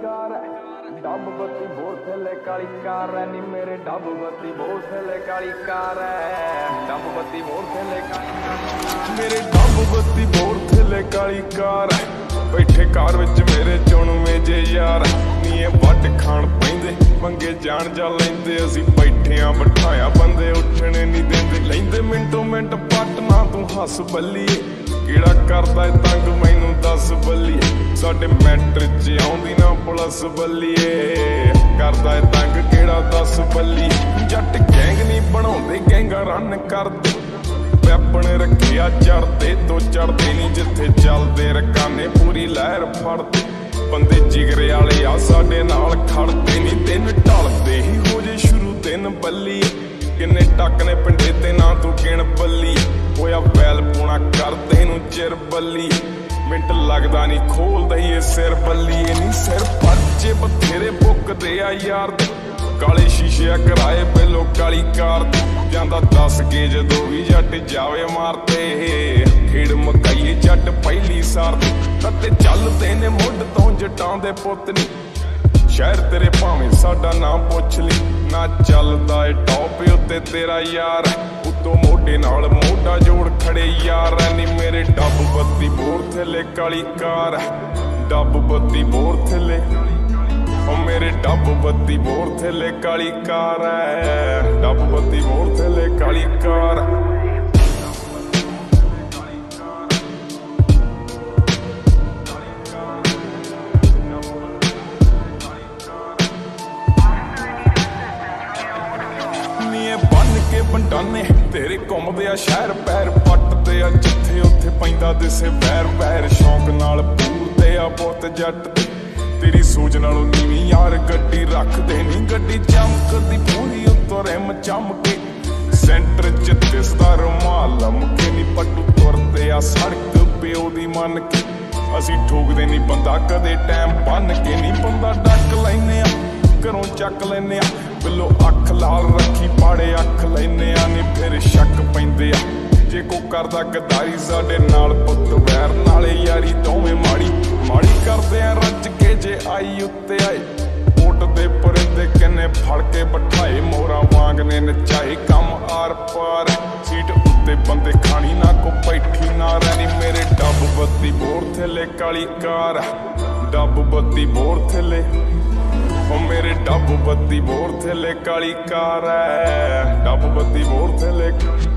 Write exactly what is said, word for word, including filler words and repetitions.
car डब बत्ती बोर थले काली कार नी मेरे डब बत्ती बोर थले काली कार डब बत्ती बोर थले काली मेरे डब बत्ती बोर थले काली कार बैठे कार विच मेरे चुणवे जे यार नी वट खाण पैंदे मंगे जान जा लैंदे असी बैठिया बिठाया बंदे उठने नहीं देंदे लैंदे मिंटो मिंट पटना तू हस बल्लीए किड़ा करदा है तंग मैनू दस बल्लीए साडे मैटर च आउंदी ना पुलिस बल्लीए करदा है तंग किड़ा दस बल्लीए जट गैंग नहीं बनाउंदे गैंगा रन करदे वैपन रखिया चढ़दे तो चढ़दे नहीं जिथे चलदे रकाने पूरी लहर फड़दे बंदे जिगरे वाले आ साडे नाल खड़दे नहीं दिन ढलदे ही हो जे शुरू दिन बल्लीए किन्ने टक ने पिंडे ते ना तू गिण बल्लीए होया वैल पूना कर तेनू चिर बल्ली मिंट लगदा नहीं खोल दईए सिर बल्लीए नहीं सिर परचे बथेरे बुकदे आ यार काले शीशे कराए पहलो काली कार जांदा दस के जदों भी जट जावे मारते खेड़ मकाईए जट पहली सार ते चलदे ने मुੱਢ तो जटां दे पुੱਤ नी शहर तेरे भावें साडा नाम पुछ ली ना चलदा है टॉप उत्ते तेरा यार उतो मोढे नाल मोढा जोड़ खड़े यार नी मेरे डब बत्ती बोर थले काली कार डब बत्ती बोर थले ओ मेरे डब बत्ती बोर थले काली कार डब बत्ती बोर थले काली कार ਬੰਡਾਨੇ तेरे घूमदे आ शहर पैर पटदे आ जिथे उत्थे पैंदा दिसे वैर वैर शौक नाल पूरदे आ बहुत जट तेरी सोच नालों नीवी यार गड्डी रखदे नी गड्डी चमकदी पूरी उत्तों रिम चमके सेंटर च दिसदा रुमाल लमके नी पट्टू तुरदे आ सड़क प्यो दी मन के असी ठोकदे नी बंदा कदे टाइम बन के नी बंदा डक लैने आ घरों चक लैने आ बिलो अख लाल रखी पाड़े अख लैने आ नी फिर शक पैंदे आ जे को करदा गदारी साडे नाल पुੱਤ वैर नाले यारी दोवें माड़ी माड़ी करदे आ रज के जे आई उत्ते आए ओट दे परिंदे किन्ने फड़ के बिठाए मोरा वांग ने नचाए कम आर पार सीट उत्ते बंदे खानी ना को बैठी ना रहनी मेरे डब बत्ती बोर थले काली कार डब बत्ती बोर थले ओ मेरे डब बत्ती बोर थले काली कार डब बत्ती बोर थले